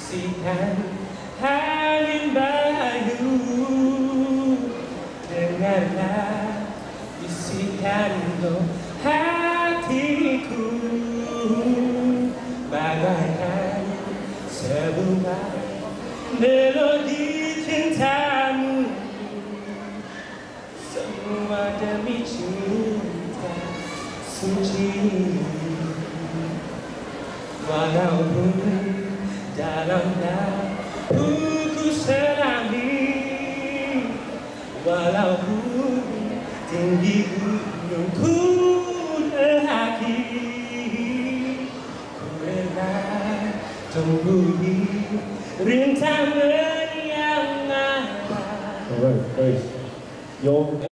bisikan angin bayu, dengarlah bisikan untuk hatiku, bagaikan sebuah melodi cintamu, semua demi cinta suci. Walaupun dalam buku selami, walaupun tinggi gunungku terhaki, ku rela temui rintangan yang ada. Alright, guys.